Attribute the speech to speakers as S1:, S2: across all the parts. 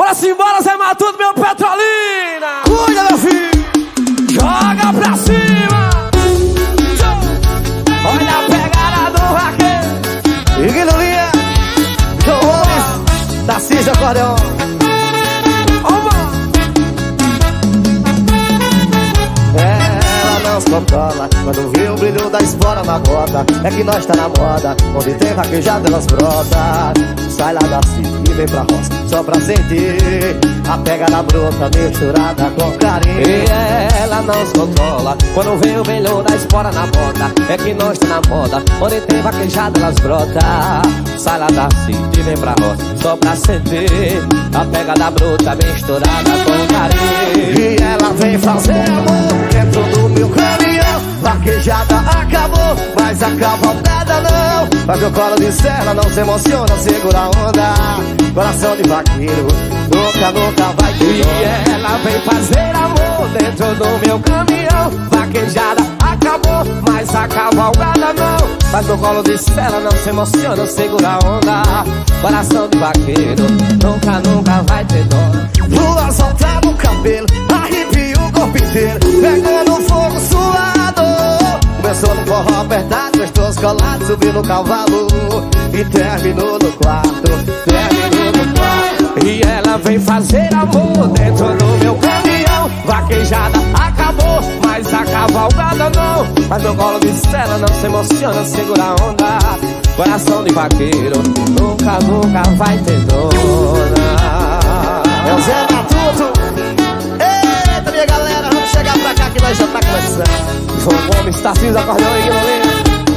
S1: Bora-se embora, Zé Matuto, meu Petrolina.
S2: Cuida, meu filho.
S1: Joga pra cima. Olha a pegada do vaqueiro.
S2: E Guilherme, João Gomes, Tarcísio Acordeon. Ela não se controla quando vê o brilho da espora na bota. É que nós tá na moda, onde tem vaquejada elas brotam. Sai lá da cidade e vem pra roça, só pra sentir a pegada bruta misturada com carinho.
S1: E ela não se controla quando vê o brilho da espora na bota. É que nós tá na moda, onde tem vaquejada elas brotam. Sai lá da cidade e vem pra roça, só pra sentir a pegada bruta misturada com carinho.
S2: E ela vem fazer amor dentro do meu caminhão. Vaquejada acabou, mas a cavalgada não. Mas meu colo de cela não se emociona, segura a onda. Coração de vaqueiro, nunca vai ter
S1: E ela vem fazer amor dentro do meu caminhão. Vaquejada acabou, mas a cavalgada não. Mas meu colo de cela não se emociona, segura a onda. Coração de vaqueiro, nunca vai ter dó.
S2: Lua solta no cabelo, arrepia o corpo inteiro, pegando fogo suado. Começou no forró apertado, gostoso colado, subiu no cavalo e terminou no quarto,
S1: E ela vem fazer amor dentro do meu caminhão. Vaquejada acabou, mas a cavalgada não. Mas meu colo de cela não se emociona, segura a onda. Coração de vaqueiro, nunca vai ter dona.
S2: É o Zé Matuto. Eita, minha galera, vamos chegar pra cá que nós já tá começando.
S1: João Gomes, Tarcísio Acordeon e Guilherme.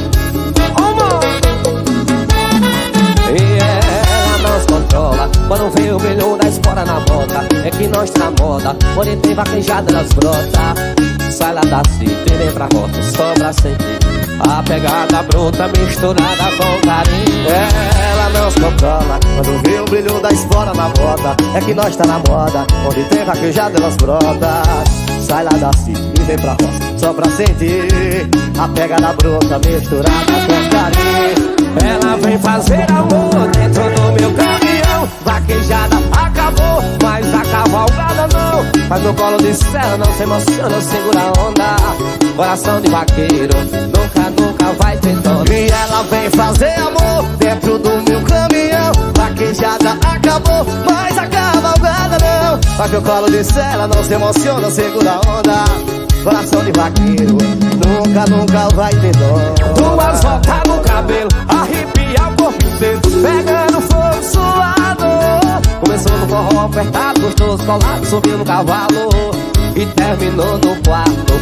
S1: E ela não se controla quando vê o brilho da espora na bota. É que nós tá na moda, onde tem vaquejada elas brota. Sai lá da cidade e vem pra roça, só pra sentir a pegada bruta misturada com carinho.
S2: Ela não se controla quando vê o brilho da espora na bota. É que nós tá na moda, onde tem vaquejada elas brotam. Sai lá da cidade e vem pra roça, só pra sentir a pegada bruta misturada com carinho.
S1: Ela vem fazer amor dentro do meu caminhão. Vaquejada acabou, mas a cavalgada não. Mas meu colo de cela não se emociona, segura a onda. Coração de vaqueiro, nunca vai ter dó.
S2: E ela vem fazer amor dentro do meu caminhão. Vaquejada acabou, mas a cavalgada não. Mas meu colo de cela não se emociona, segura a onda. Coração de vaqueiro, nunca vai ter dó.
S1: Duas voltas no cabelo, arrepia o corpo inteiro, pegando fogo suado. Começou no forró apertado, gostoso colado, subiu no cavalo e terminou no quarto.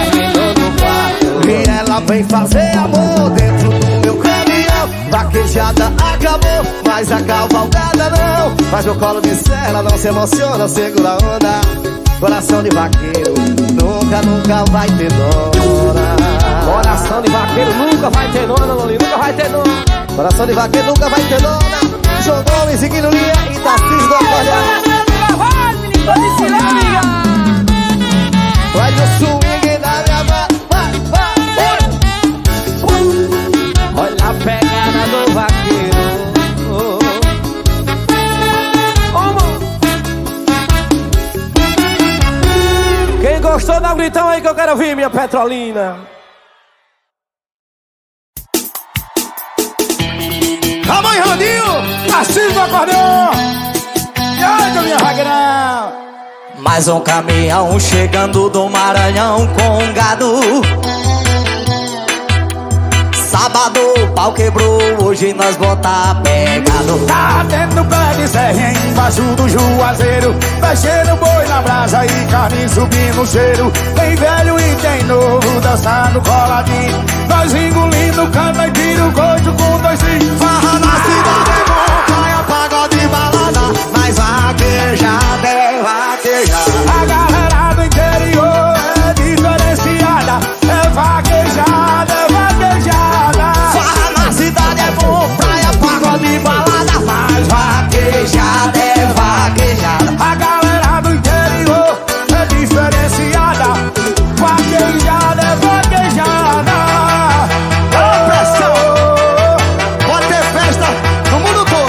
S2: E ela vem fazer amor dentro do meu caminhão. Vaquejada acabou, mas a cavalgada não. Mas meu colo de cela não se emociona, segura a onda. Coração de vaqueiro, nunca vai ter dona.
S1: Coração de vaqueiro nunca vai ter dona, Loli, nunca vai ter dona.
S2: Coração de vaqueiro nunca vai ter dona. João Gomes e Guilherme e Tarcísio do Acordeon.
S1: Vai, menino, tô te
S2: vai no swing da minha mão, vai.
S1: Olha a pegada do vaqueiro. Quem gostou, dá um gritão aí que eu quero ouvir, minha Petrolina.
S2: Calma aí, Rondinho!
S1: Tarcísio do Acordeon!
S2: E aí, minha vaqueirão?
S3: Mais um caminhão chegando do Maranhão com gado. Sábado o pau quebrou, hoje nós botar pegado.
S2: Tá dentro do pé de serrinha, embaixo do juazeiro. Mexendo boi na brasa e carne subindo o cheiro. Tem velho e tem novo dançando coladinho. Nós engolindo cana e tiro coito com dois filhos. Farra na cidade é bom, praia, pagode e balada. Mas vaquejada é vaquejada. A galera do interior é diferenciada. É vaquejada, é vaquejada. Farra na cidade é bom, praia, pagode e balada. Mas vaquejada é vaquejada. A galera do interior é diferenciada. Vaquejada é vaquejada. Ô, pressão! Pode ter festa no mundo todo.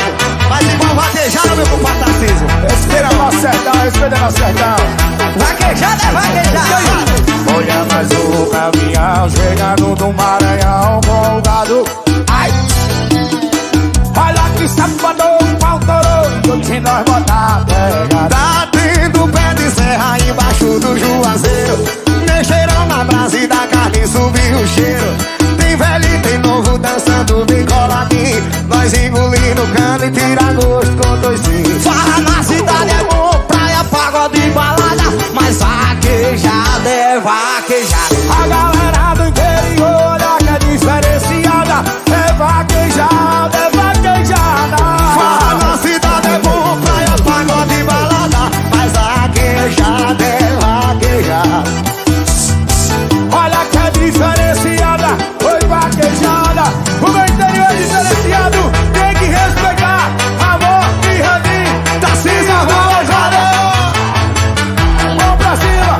S2: sertão.
S3: Vaquejada é vaquejada.
S2: Olha mais o caminhão chegando do Maranhão com o gado. Ai! Olha que sapador, pau torou, hoje nós botar pegada.
S3: Tá tendo pé de serra embaixo do Juazeiro. Mexeram na brasa e da carne subiu o cheiro. Tem velho e tem novo dançando bem coladinho. Nós engolindo cano e tira gosto com dois filhos. Farra na cidade é bom, praia, pagode e balada. Mas vaquejada é vaquejada.
S2: A galera do interior, olha que é diferenciada. É vaquejada, é vaquejada.
S3: Farra na cidade é bom, praia, pagode e balada. Mas vaquejada é vaquejada.
S2: Olha que é diferenciada, foi vaquejada. O meu interior é diferenciado, tem que respeitar. Amor e Radim, tá se valejada. Vamos pra cima.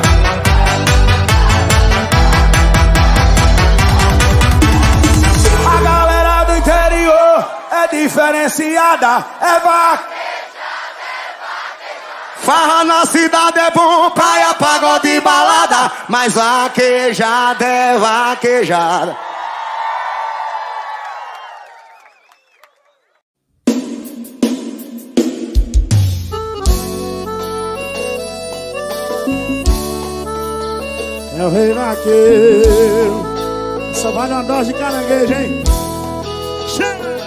S2: A galera do interior é diferenciada, é vaquejada.
S3: Farra na cidade é bom, praia, pagode e balada. Mas vaquejada é vaquejada.
S2: É o rei vaqueiro. Só vale uma dose de caranguejo, hein? Chega!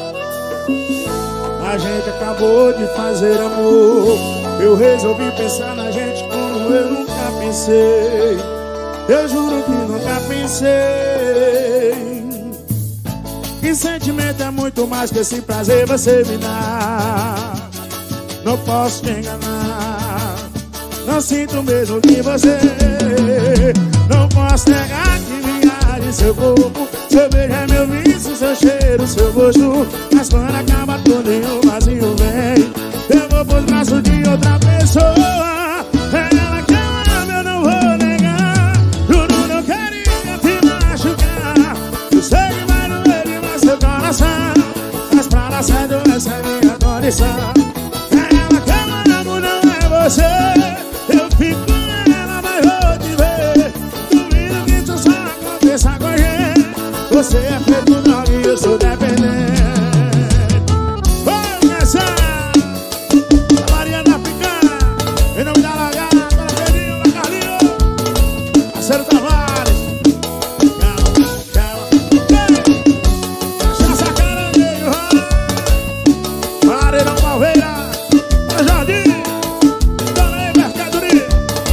S2: A gente acabou de fazer amor. Eu resolvi pensar na gente como eu nunca pensei. Eu juro que nunca pensei. Que sentimento é muito mais que esse prazer você me dá. Não posso te enganar. Não sinto mesmo que você. Não posso negar que viagem seu corpo. Seu beijo é meu vício, seu cheiro, seu gosto. Mas quando acaba tudo em um vazio vem. Eu vou pros braços de outra pessoa. Ela que eu amo, eu não vou negar. Juro, não queria te machucar. Eu sei que vai doer demais seu coração. Mas pra dar certo essa é minha condição. Ela que eu amo não é você. Eu fico com ela, mas vou te ver. Duvido que isso só aconteça com a gente. Você é feito droga e eu sou dependente. Vamos nessa! Maria da Picana, em nome da Lagada, para Pedrinho, da Carlinho, parceiro Tavares. Calma. Cachaça caranguejo, Mareirão Palveira, para Jardim, Dona Mercadoria.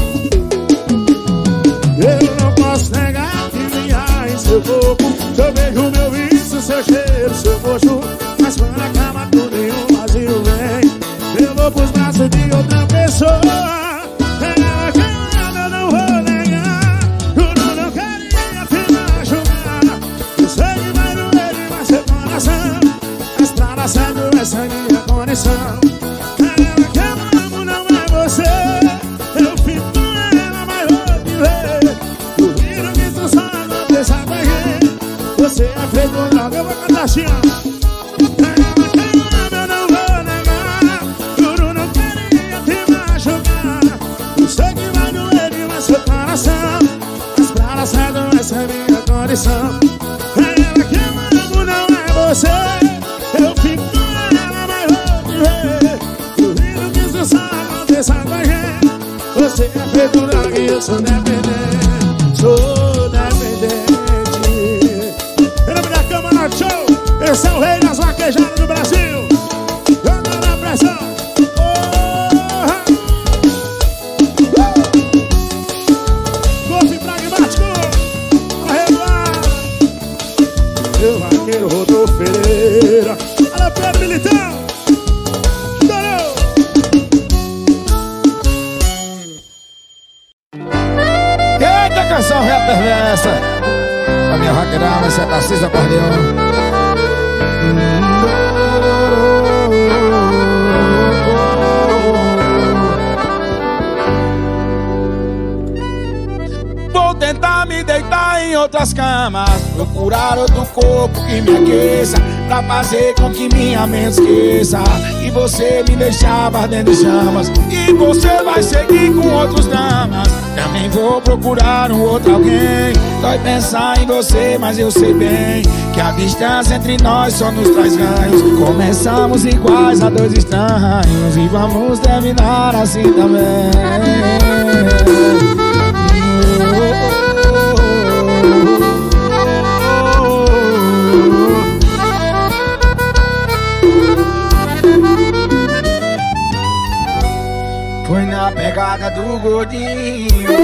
S2: Eu não posso negar que vinha em seu corpo. Seu beijo, meu vício, seu cheiro, seu gosto. Mas quando acaba tudo em um vazio vem. Eu vou pros braços de outra pessoa. Ela que eu não vou negar. Juro, não queria te machucar. Eu sei que vai doer demais seu coração. Mas pra dar certo essa é minha condição. Ela que eu amo não é você. Eu fico com ela, mas vou te ver. Duvido que tu só aconteça com a gente. Você é feito droga, eu vou cantar assim, ó. Essa é minha condição. Ela que eu amo não é você. Eu fico com ela, mas vou te ver. Duvido que isso só aconteça com a gente. Você é feito droga e eu sou dependente. Sou dependente. Em nome da Câmara Show, esse é o rei das vaquejadas do Brasil. Jogando a pressão. Golpe pragmático. Meu vaqueiro Rodolfo Pereira. Alô, Pedro Militão. Estourou. Eita, canção reta perversa. A minha vaqueirada, essa é Tarcísio Acordeão. Vou tentar me deitar em outras camas, procurar outro corpo que me aqueça, pra fazer com que minha mente esqueça e você me deixava ardendo em chamas. E você vai seguir com outros damas. Também vou procurar um outro alguém. Dói pensar em você, mas eu sei bem que a distância entre nós só nos traz ganhos. Começamos iguais a dois estranhos e vamos terminar assim também. Foi na pegada do gordinho.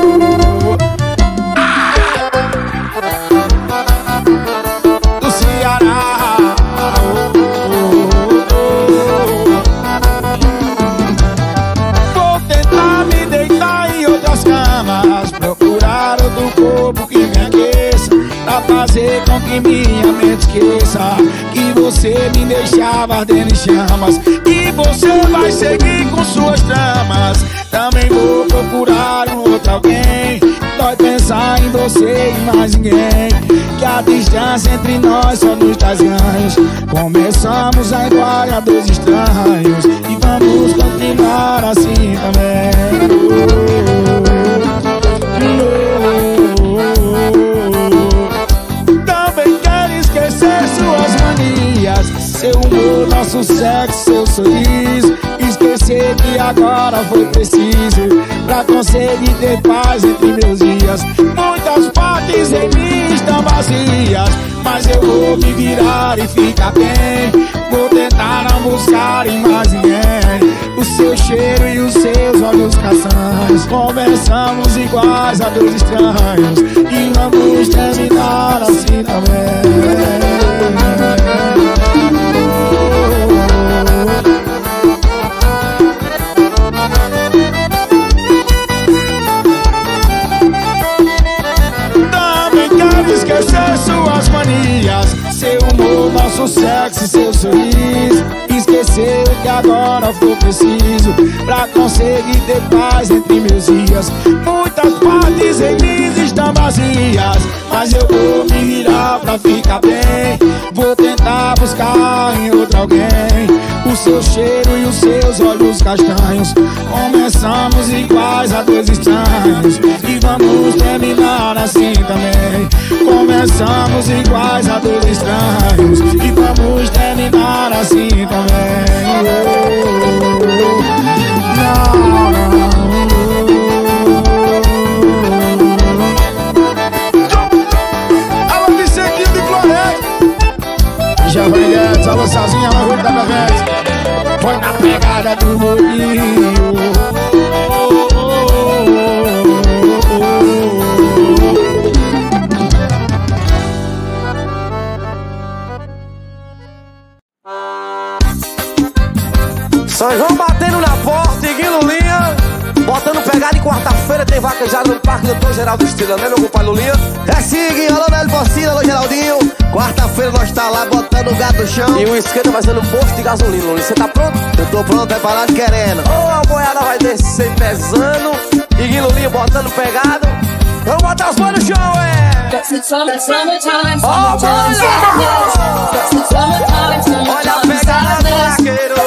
S2: Do Ceará. Vou tentar me deitar em outras camas, procurar outro corpo que me aqueça, pra fazer com que minha mente esqueça que você me deixava ardendo em chamas. E você vai seguir com suas tramas. Também vou procurar um outro alguém. Dói pensar em você e mais ninguém, que a distância entre nós só nos traz ganhos. Começamos a igual a dois estranhos e vamos continuar assim também. Também quero esquecer suas manias, seu humor, nosso sexo, seu sorriso. Esquecer que agora foi preciso pra conseguir ter paz entre meus dias. Muitas partes em mim estão vazias, mas eu vou me virar e ficar bem. Vou tentar não buscar em mais ninguém o seu cheiro e os seus olhos castanhos. Começamos iguais a dois estranhos e vamos terminar assim também. Esquecer suas manias, seu humor, nosso sexo e seu sorriso. Esquecer o que agora for preciso pra conseguir ter paz entre meus dias. Muitas partes em mim estão vazias, mas eu vou me virar pra ficar bem. Vou tentar buscar em outro alguém o seu cheiro e os seus olhos castanhos. Começamos iguais a dois estranhos e vamos terminar assim também. Começamos iguais a dois estranhos e vamos terminar assim também. Alô, Vicentinho de Floresta. Já vai Guedes, alô sozinha, mas vou dar pra Guedes. Foi na pegada do Rodinho.
S1: São João batendo na porta, seguindo linha, botando pegada. E quarta-feira tem vaquejada no Parque Doutor Geraldo Estrela, né, meu compadre Lulinha?
S3: É seguinte, alô Nélio Bocina, alô Geraldinho. Quarta-feira nós tá lá botando o gato no chão.
S1: E o esquenta vai ser no posto de gasolina, Lulinha. Você tá pronto?
S3: Eu tô pronto, preparado, querendo.
S1: A boiada vai descer pesando, e Guilulinha botando pegada. Vamos botar as mãos no chão, Olha a pegada do vaqueiro.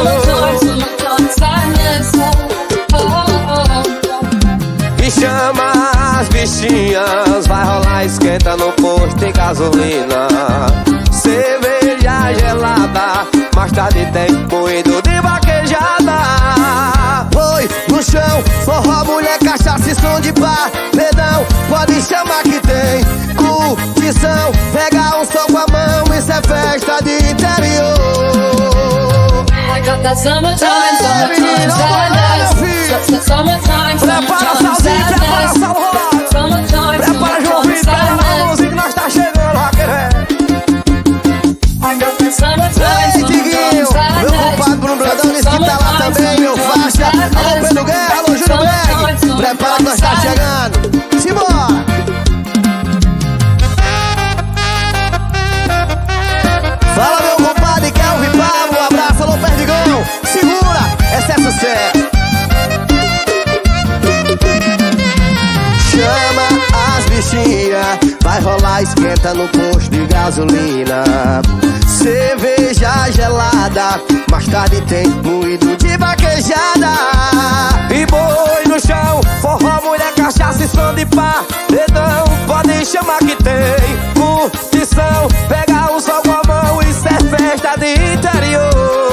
S1: E chama as bichinhas, vai rolar esquenta no posto de gasolina. Cerveja gelada, mais tarde tem moído de vaquejada.
S3: Oi, no chão, forró, mulher, cachaça e som de pá. Pedão, pode chamar que tem curtição. Pegar um som com a mão, isso é festa de interior.
S4: I got that summertime, summertime sadness. Summertime,
S1: prepara Salzinho, prepara Salro. Prepara João Vitor, pega na mãozinha que nós tá chegando, Raquel.
S3: Ei, Tiguinho, meu compadre Bruno Brandão disse que tá lá também, meu faixa. Alô Pedro Guerra, alô Júlio Berg. Prepara que nós tá chegando. Simbora. Fala meu compadre Kelvin Pablo, um abraço, alô Perdigão. Segura, essa é sucesso. Chama as bichinhas, vai rolar esquenta no posto de gasolina. Cerveja gelada, mais tarde tem moído de vaquejada.
S1: E boi no chão, forró, mulher, cachaça e som de pá. Dedão, pode chamar que tem curtição. Pega o sol com a mão, isso é festa de interior.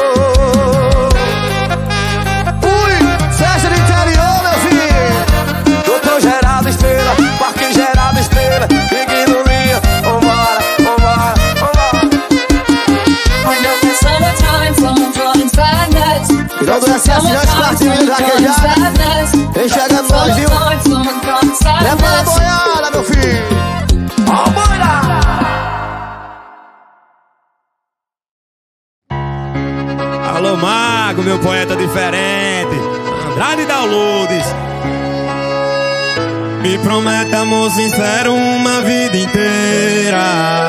S3: Festa de interior, meu filho.
S1: Doutor Geraldo Estrela, Parque Geraldo Estrela, Big no Rio, vambora, vambora, vambora.
S4: I know it's summertime, someone's running sadness.
S3: Virou do SS, já espartilho da queijada. Vem chegando nós, viu? Leva a boiada, meu filho.
S5: Alô, Mago, meu poeta diferente, Andrade Downloads. Me promete amor sincero uma vida inteira,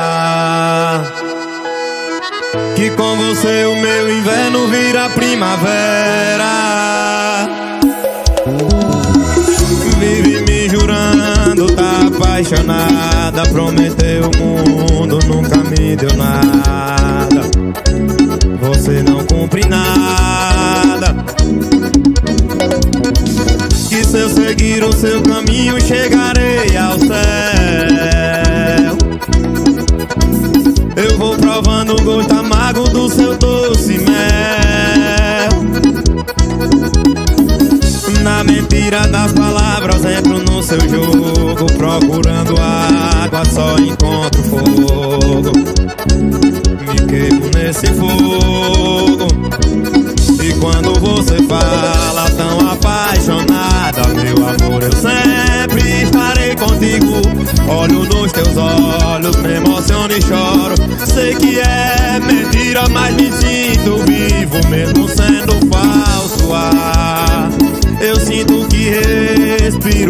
S5: que com você o meu inverno vira primavera. Vive me jurando, tá apaixonada, prometeu o mundo, nunca me deu nada. Você não cumpre nada, que se eu seguir o seu caminho chegarei ao céu. Eu vou provando o gosto amargo do seu doce mel. Na mentira das palavras entro no seu jogo, procurando água só encontro fogo. Me queimo nesse fogo, e quando você fala tão apaixonada, meu amor, eu sempre estarei contigo. Olho nos teus olhos, me emociono e choro. Sei que é mentira, mas me sinto vivo, mesmo sendo falso ar. Eu sinto que respiro.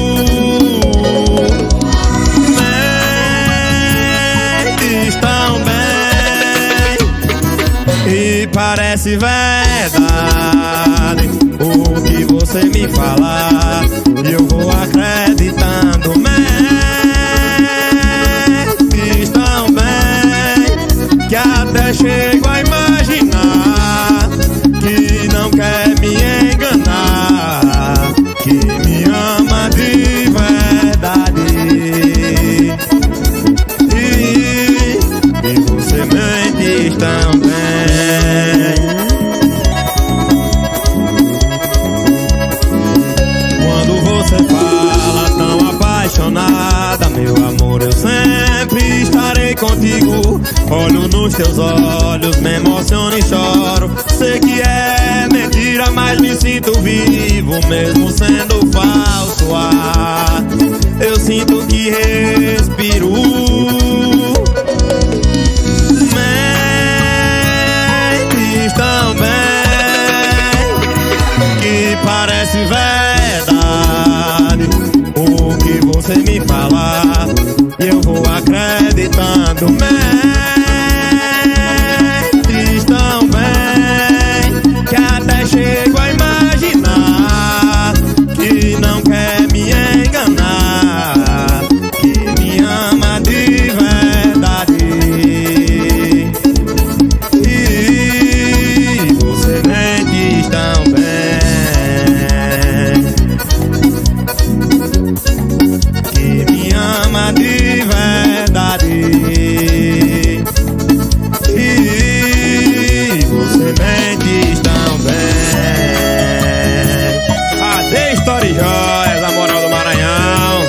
S5: Mentes tão bem, e parece verdade o que você me fala, e eu vou acreditando. Mentes tão bem, que até chego a imaginar que não quer me enganar, que me ama de verdade. E você mente tão bem. Quando você fala tão apaixonada, meu amor, eu sempre estarei contigo. Olho nos teus olhos, me emociono e choro. Sei que é mentira, mas me sinto vivo, mesmo sendo falso ar. Eu sinto que respiro. Mentes tão bem, que parece verdade o que você me fala, e eu vou acreditando. Mentes tão bem, que até chego a imaginar que não quer me enganar, que me ama de verdade. E você mente tão bem, que me ama de verdade. E você mente tão bem. Ade Story Joias, a moral do Maranhão.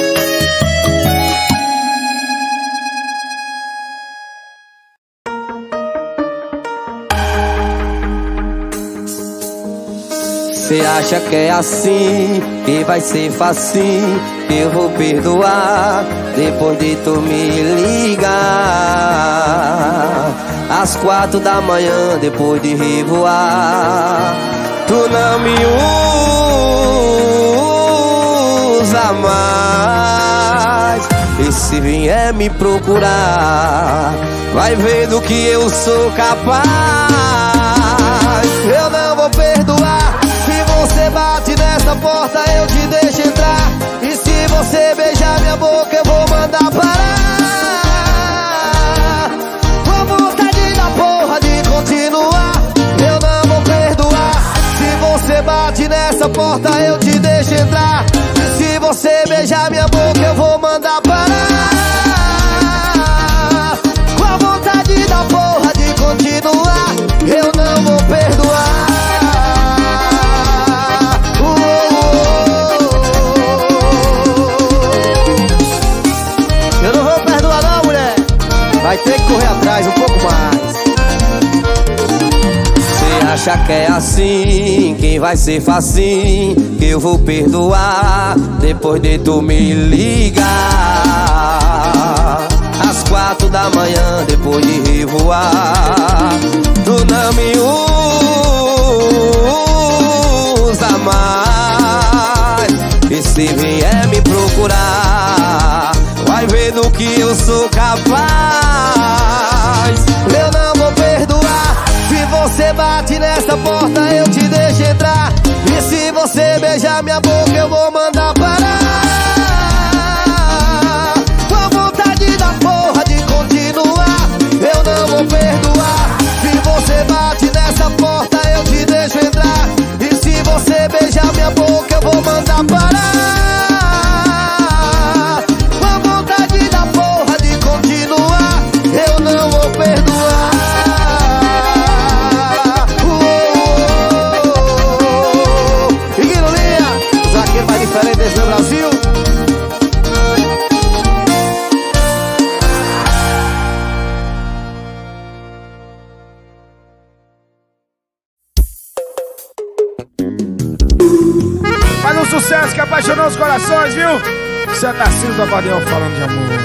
S1: Cê acha que é assim, que vai ser facinho, que eu vou perdoar depois de tu me ligar às 4 da manhã, depois de revoar. Tu não me usa mais, e se vier me procurar, vai ver do que eu sou capaz. Eu não vou perdoar. Você bate nessa porta, eu te deixo entrar. E se você beijar minha boca, eu vou mandar
S3: mandar parar. Com vontade da porra de continuar, eu não vou perdoar. Se você bate nessa porta, eu te deixo entrar. E se você beijar minha boca, eu vou mandar parar. Com a vontade da porra de continuar, eu não vou perdoar. Eu não vou perdoar não, mulher. Vai ter que correr atrás um pouco mais.
S1: Você acha que é assim, que vai ser facinho, que eu vou perdoar depois de tu me ligar às 4 da manhã, depois de revoar. Tu não me usa mais, e se vier me procurar, vai ver do que eu sou capaz.
S3: Eu não vou perdoar. Se você bate nessa porta, eu te deixo entrar. E se você beijar minha boca, eu vou mandar parar. Com a vontade da porra de continuar, eu não vou perdoar. Se você bate nessa porta, eu te deixo entrar. E se você beijar minha boca, eu vou mandar parar. Com a vontade da porra de continuar, eu não vou perdoar. Mais diferente desse meu Brasil.
S2: Faz um sucesso que apaixonou os corações, viu? Você tá sendo do acordeão falando de amor.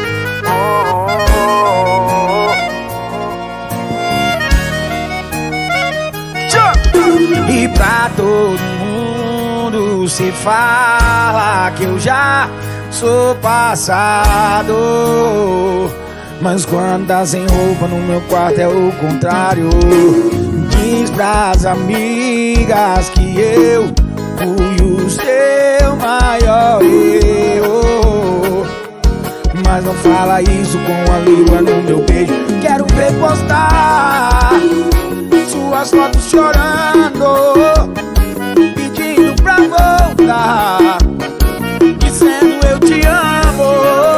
S2: E pra todo mundo se fala que eu já sou passado, mas quando tá sem roupa no meu quarto é o contrário. Diz pras amigas que eu fui o seu maior erro, mas não fala isso com a língua no meu beijo. Quero ver postar suas fotos chorando, pedindo pra voltar, dizendo eu te amo.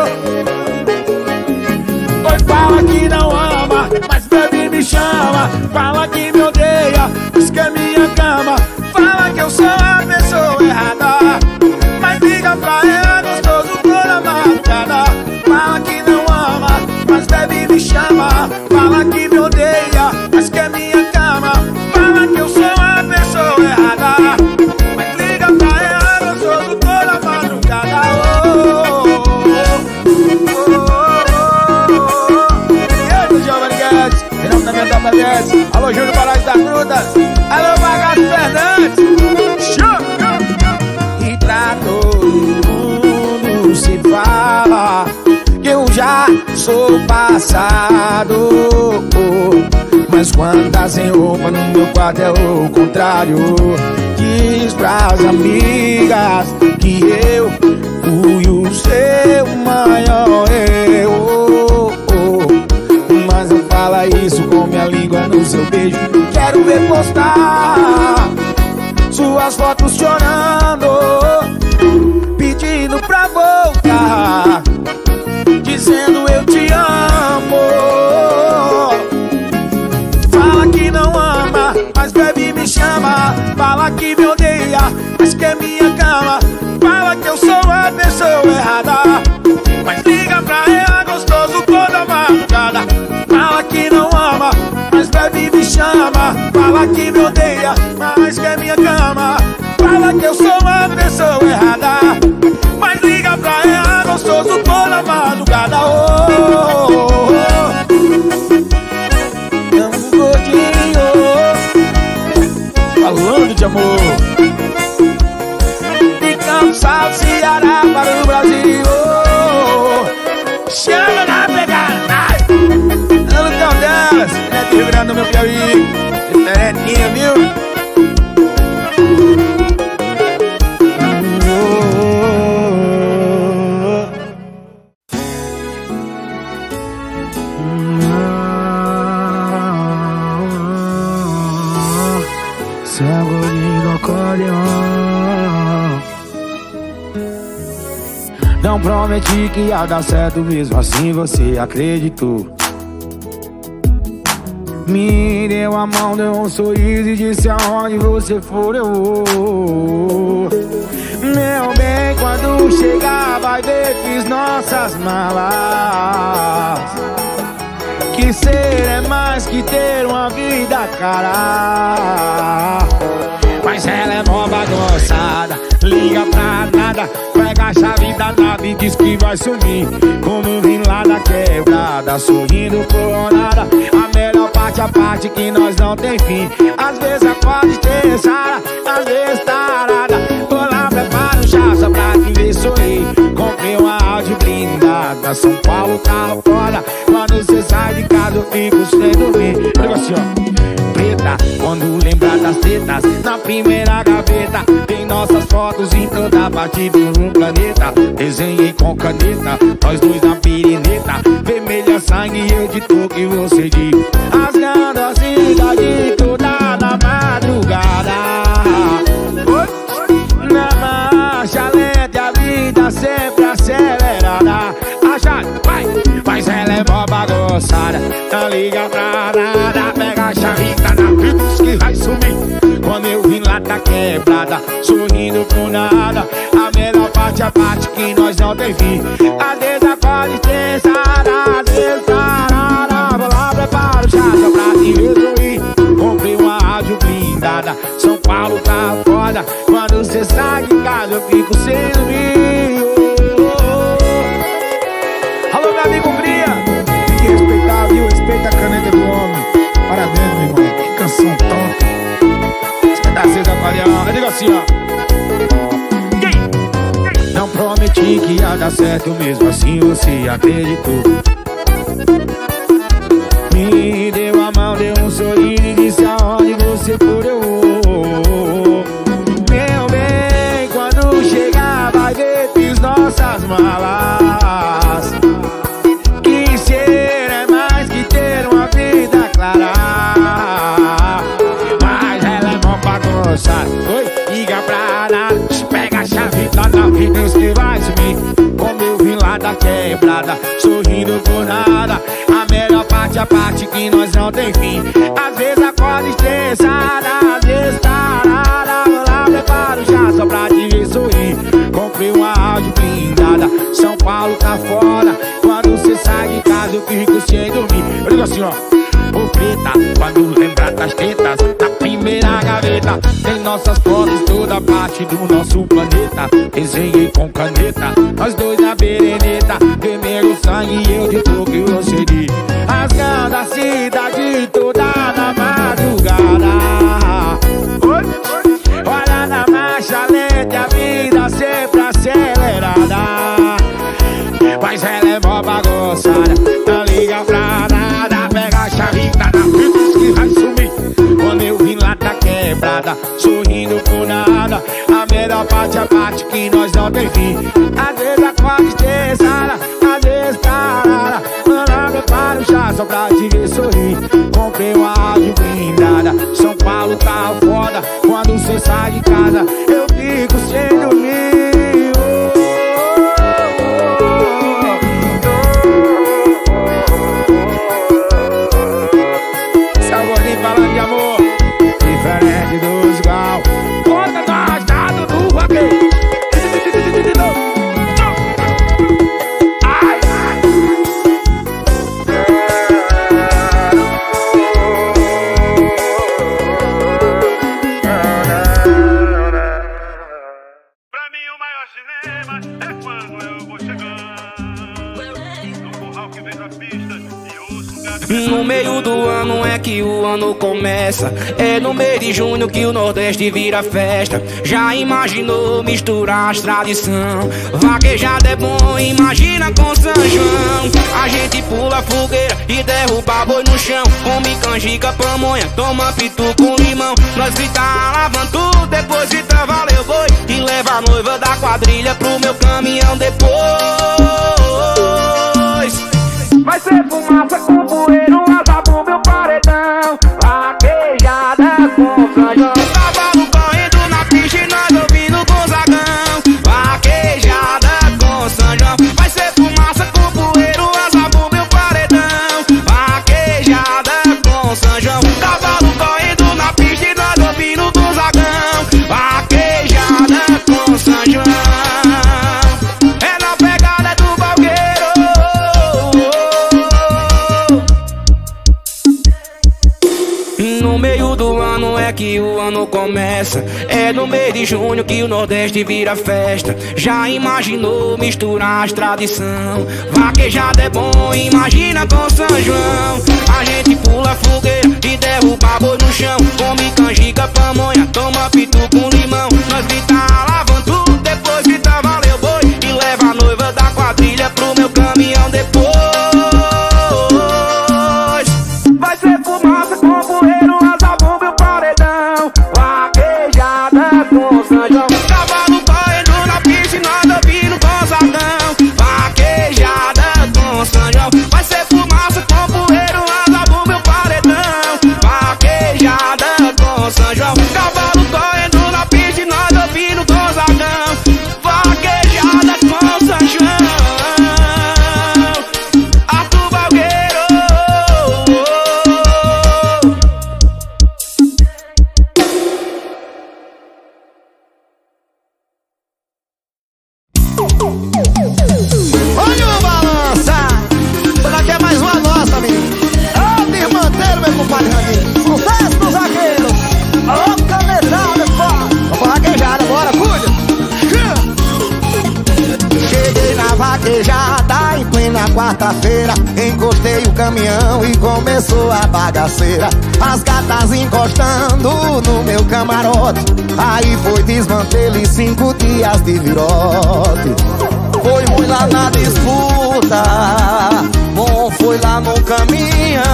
S2: Oi, fala que não ama, mas baby me chama. Fala que me odeia, diz que é minha cama. Fala que eu sou a pessoa errada, mas liga pra ela gostoso toda madrugada. Fala que não ama, mas baby me chama. Fala que me odeia, mas que é minha cama. Fala que eu sou a pessoa errada, mas liga pra ela gostoso toda madrugada. E aí, Giovanni Guedes, em nome da minha dupla Guedes. Alô, Júlio Palácio das Frutas. Alô, Bagaço Fernandes. E pra todo mundo se fala que eu já sou passado, mas quando tá sem roupa no meu quarto é o contrário. Diz pras amigas que eu fui o seu maior erro, mas não fala isso com minha língua no seu beijo. Quero ver postar suas fotos chorando, pedindo pra voltar, dizendo eu te amo. Fala que não ama, mas baby me chama. Fala que me odeia, mas que é minha cama. Fala que eu sou a pessoa errada, mas liga pra ela gostoso toda madrugada. Fala que não ama, mas baby me chama. Fala que me odeia, mas que é minha cama. Fala que eu sou a pessoa errada, mas liga pra ela gostoso toda madrugada. Falando de amor, de Campos ao Ceará para o Brasil. Chama na pegada, no local delas, é de Rio Grande do meu Piauí. Diferentinha, viu? Não prometi que ia dar certo, mesmo assim você acreditou. Me deu a mão, deu um sorriso e disse aonde você for eu vou. Meu bem, quando chegar vai ver, fiz nossas malas. Que ser é mais que ter uma vida, cara. Mas ela é mó bagunçada, liga pra nada, pega a chave da nave e diz que vai sumir. Como vim lá da quebrada, sorrindo por nada. A melhor parte é a parte que nós não tem fim. Às vezes acorda estressada, às vezes tarada. Vou lá, prepara um chá só pra te ver sorrir. Comprei uma Audi blindada, São Paulo carro foda. Quando você sai de casa eu fico sem dormir. Olha assim, ó. Preta, quando lembrar das tetas, na primeira gaveta tem nossas fotos em toda parte do planeta. Desenhei com caneta, nós dois na pirineta. Vermelha sangue, eu de toque e você de rasgando a cidade toda na madrugada. Na marcha lenta, a vida sempre acelerada. A chave, vai! Mas ela é mó bagunçada, não liga pra nada. Pega a chave, tá na vida, diz que vai sumir. Quando eu vim lá da quebrada, sorrindo por nada. A melhor parte é a parte que nós não tem fim. Às vezes acorda estressada, às vezes tarada. Vou lá, prepara o chá só pra te ver sorrir. Comprei uma rádio blindada, São Paulo tá foda. Quando você sai de casa eu fico sem dormir. Alô, meu amigo Bria, tem que respeitar, viu? Respeita a caneta do homem. Parabéns, meu irmão, que canção top. Esquece da Aquariana, eu digo assim, ó. Não prometi que ia dar certo, mesmo assim você acreditou. Me deu a mão, deu um sorriso e disse aonde você for eu vou. Meu bem, quando chegar vai ver, fiz nossas malas. Que ser é mais que ter uma vida clara. Mas ela é mó bagunçada, oi, liga pra nada. Pega a chave da nave, Deus que vai sumir. Como eu vim lá da quebrada, sorrindo por nada. A melhor parte é a parte que nós não tem fim. Às vezes acorda estressada, às vezes tarada. Vou lá, prepara o chá só pra te ver sorrir. Comprei uma Audi blindada, São Paulo tá foda. Quando você sai de casa eu fico sem dormir. Eu digo assim, ó. Ô preta, quando lembrar das tetas, na primeira gaveta tem nossas fotos toda parte do nosso planeta. Desenhei com caneta, nós dois na bereneta. Vermelho sangue e eu de toque e você de rasgando a cidade toda na madrugada. Olha na marcha lenta, a vida sempre acelerada. Mas ela é mó bagunçada, não liga pra nada. Pega a chave da nave, diz que vai sumir. Quando eu vim lá da quebrada, sorrindo por nada. A melhor parte é a parte que nós não tem fim. Às vezes acorda estressada, às vezes tarada. Mano, prepara o chá só pra te ver sorrir. Comprei uma Audi blindada, São Paulo tá foda. Quando você sai de casa eu fico sem dormir. Falando de amor, diferente dos igual. Conta do arrastado do vaqueiro. Ai, ai.
S6: Pra mim o maior cinema é quando eu vou chegando no curral que vem da pista e ouço um gato.
S7: No meio do ano é que o ano começa. É no mês de junho que o Nordeste vira festa. Já imaginou misturar as tradição? Vaquejada é bom, imagina com São João. A gente pula fogueira e derruba boi no chão. Come canjica, pamonha, toma pitu com limão. Nós grita lavando tudo, depois grita valeu boi. E leva a noiva da quadrilha pro meu caminhão depois. Vai ser fumaça com poeiro, asa pro meu paredão. Vaquejada com São João. Cavalo correndo na pista e nós ouvindo com Zagão. Vaquejada com São João. São João. É na pegada do Valgueiro. No meio do ano é que o ano começa. É no mês de junho que o Nordeste vira festa. Já imaginou misturar as tradição? Vaquejada é bom, imagina com São João. A gente pula fogueira e derruba boi no chão. Come canjica, pamonha, toma pitu com limão. Nós grita lavando tudo, depois grita valeu boi. E leva a noiva da quadrilha pro meu caminhão depois. Vai ser fumaça com poeiro, asa, bomba e o paredão. Vaquejada com São João. Cavalo correndo na pista e nós ouvindo com Zagão. Vaquejada com São João. Vai ser fumaça com poeiro, asa, bomba e o paredão. Vaquejada com São João. Cavalo correndo na pista e nós ouvindo com Zagão. Vaquejada com São João. Arthur Valgueiro.
S3: Olha o balança! Ela quer mais uma nossa, amigo. Ô, desmanteiro, meu compadre Randinho. Sucesso dos vaqueiros. Ô, canetada, pô. Vamos pra vaquejada, bora, cuida. Cheguei na vaquejada em plena quarta-feira. Encostei o caminhão e começou a bagaceira. As gatas encostando no meu camarote. Aí foi desmantelo e 5 dias de virote. Foi ruim lá na disputa, bom foi lá no caminhão.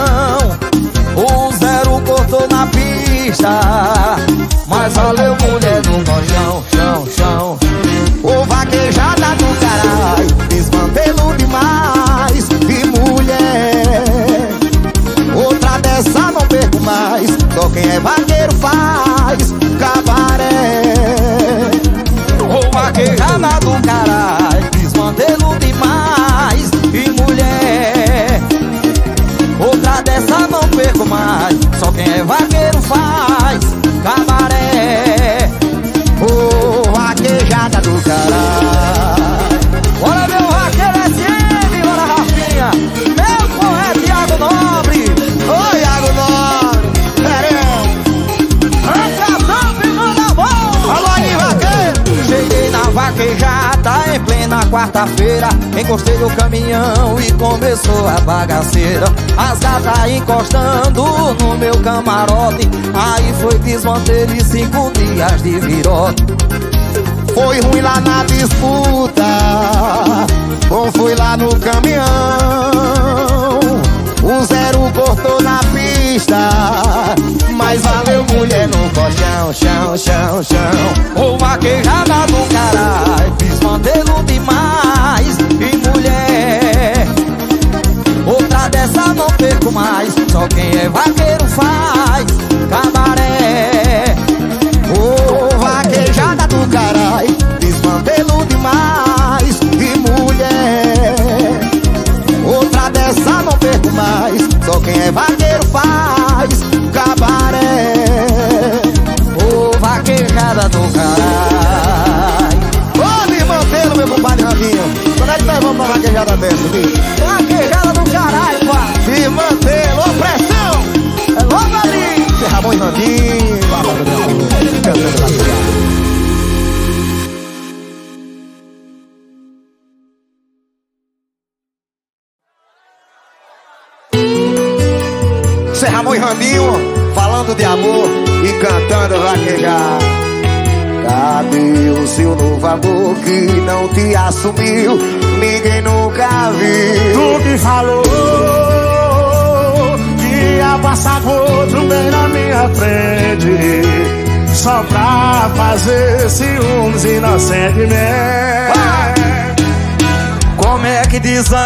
S3: O zero cortou na pista, mas valeu mulher no chão, chão, chão. Ô vaquejada do caralho, desmantelo demais. E mulher, outra dessa não perco mais. Só quem é vaqueiro faz cabaré. Ô vaquejada do caralho, desmantelo demais. E mulher, outra dessa não perco mais. Só quem é vaqueiro faz cabaré. Ô vaquejada do caralho. Bora meu vaqueiro SM, bora Rafinha. Meu poeta Iago Nobre. Ô Iago Nobre, alô aí, vaqueiro. Cheguei na vaquejada em plena quarta-feira. Encostei no caminhão e começou a bagaceira. As gatas encostando no meu camarote. Aí foi desmantelo e 5 dias de virote. Foi ruim lá na disputa, bom foi lá no caminhão. O zero cortou na pista, mas valeu mulher no colchão, chão, chão, chão. Ô vaquejada do caralho, desmantelo demais. E mulher, outra dessa não perco mais. Só quem é vaqueiro faz cabaré. Ô vaquejada do caralho, desmantelo demais. E mulher, outra dessa não perco mais. Só quem é vaqueiro faz cabaré. Ô vaquejada do caralho. Ô desmantelo, meu compadre Randinho. Quando é que nós vamos pra vaquejada dessa, bicho? Vaquejada do caralho, pá. Desmantelo, ô pressão. É logo ali. Zé Ramon e Randinho. Cantando vaquejada. Zé Ramon e Randinho, falando de amor e cantando vaquejada. Cadê o seu novo amor que não te assumiu? Ninguém nunca viu.
S2: Tu que falou que ia passar com outro bem na minha frente, só pra fazer ciúmes inocentemente.
S3: Como é que desama?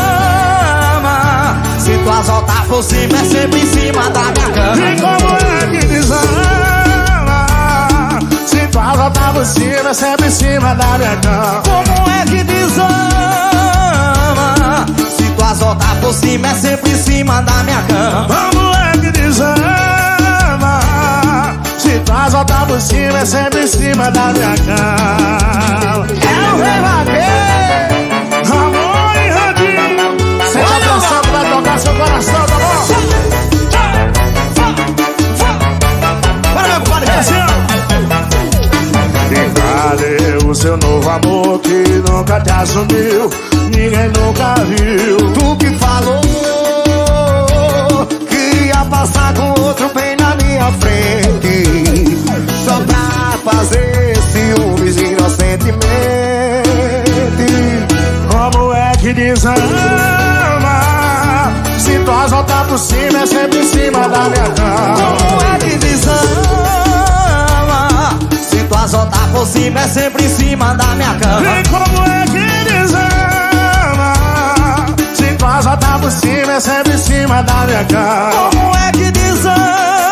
S3: Se tuas voltas por cima é sempre em cima da minha cama.
S2: E como é que desama? Se tuas voltas por cima é sempre em cima da minha cama.
S3: Como é que desama? Se tuas voltas por cima é sempre em cima da minha cama.
S2: Como é que desama? Se Se faz voltar por cima, é sempre em cima da minha cama. É o Rei Vaqueiro, Ramon e Radinho. Sente a pressão que vai tocar seu coração, tá bom? Para meu compadre, e cadê o seu novo amor que nunca te assumiu? Ninguém nunca viu.
S3: Tu que falou que ia passar com outro bem na minha frente, só pra fazer ciúmes inocentemente.
S2: Como é que desama? Se tuas voltar por cima, é sempre em cima da minha cama.
S3: Como é que desama? Se tuas voltar por cima, é sempre em cima da minha cama.
S2: E como é que desama? Se tuas voltar por cima, é sempre em cima da minha cama.
S3: Como é que desama?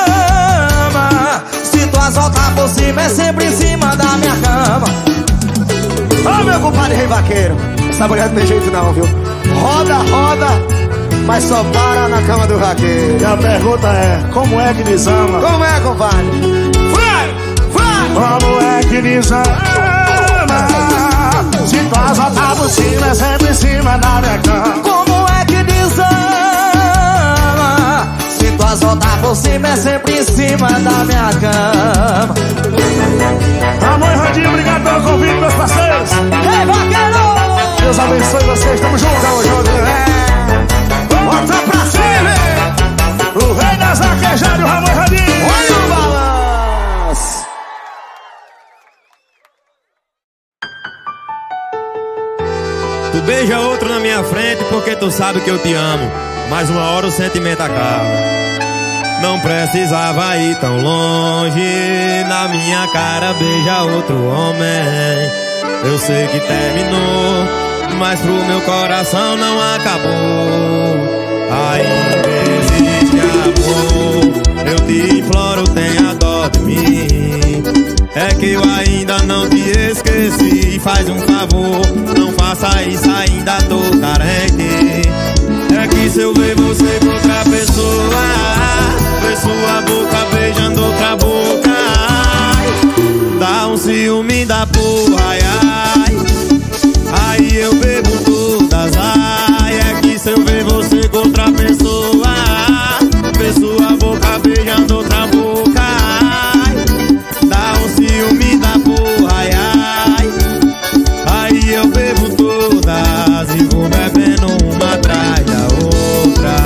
S3: Se tuas voltar por cima, é sempre em cima da minha cama. Ô meu compadre Rei Vaqueiro, essa mulher não tem jeito não, viu? Roda, roda, mas só para na cama do vaqueiro.
S2: E a pergunta é, como é que desama?
S3: Como é, compadre? Vai, vai!
S2: Como é que desama? Se tuas voltar por cima, é sempre em cima da minha cama.
S3: Como é que desama? Se tuas voltar por cima, é sempre em cima da minha cama.
S2: Ramon e Radinho, obrigado pelo convite, meus parceiros.
S3: Rei Vaqueiro!
S2: Deus abençoe vocês, tamo junto, tamo junto.
S3: Bota pra cima!
S2: O rei das vaquejadas, o Ramon e Radinho.
S3: Olha o balanço!
S5: Tu beija outro na minha frente porque tu sabe que eu te amo, mas uma hora o sentimento acaba. Não precisava ir tão longe, na minha cara beija outro homem. Eu sei que terminou, mas pro meu coração não acabou. Ainda existe amor, eu te imploro, tenha dó de mim. É que eu ainda não te esqueci, faz um favor, não faça isso, ainda tô carente. É que se eu ver você com outra pessoa, ver sua boca beijando outra boca, dá um ciúme da porra, ai, ai. Aí eu bebo todas, ai. É que se eu ver você com outra pessoa, ver sua boca beijando outra boca, ai, dá um ciúme da porra, ai, ai. Aí eu bebo todas e vou bebendo uma atrás da outra.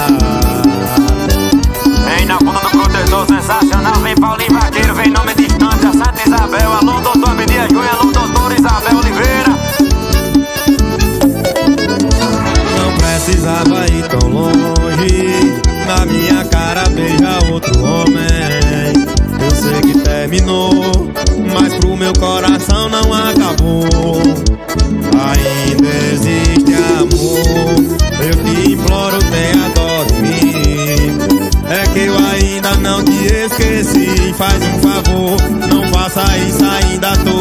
S8: Vem na bunda do protetor sensacional, vem Paulinho Vaqueiro, vem nome distância, Santa Isabel. Alô doutor Abdias Júnior, alô doutor Isabel Oliveira.
S5: Não precisava ir tão longe, na minha cara beija outro homem. Eu sei que terminou, mas pro meu coração não acabou. Ainda existe amor, eu te imploro, tenha dó de mim. É que eu ainda não te esqueci, faz um favor, não faça isso, ainda tô